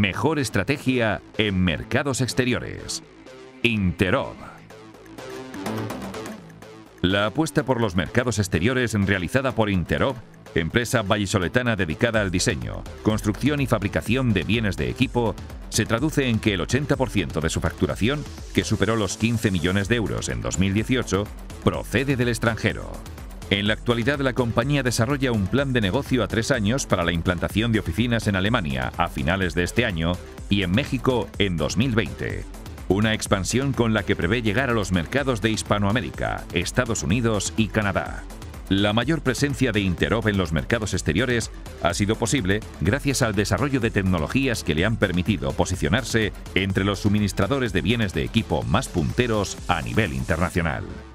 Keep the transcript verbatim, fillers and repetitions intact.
Mejor estrategia en mercados exteriores. Interop. La apuesta por los mercados exteriores realizada por Interop, empresa vallisoletana dedicada al diseño, construcción y fabricación de bienes de equipo, se traduce en que el ochenta por ciento de su facturación, que superó los quince millones de euros en dos mil dieciocho, procede del extranjero. En la actualidad, la compañía desarrolla un plan de negocio a tres años para la implantación de oficinas en Alemania a finales de este año y en México en dos mil veinte. Una expansión con la que prevé llegar a los mercados de Hispanoamérica, Estados Unidos y Canadá. La mayor presencia de Interop en los mercados exteriores ha sido posible gracias al desarrollo de tecnologías que le han permitido posicionarse entre los suministradores de bienes de equipo más punteros a nivel internacional.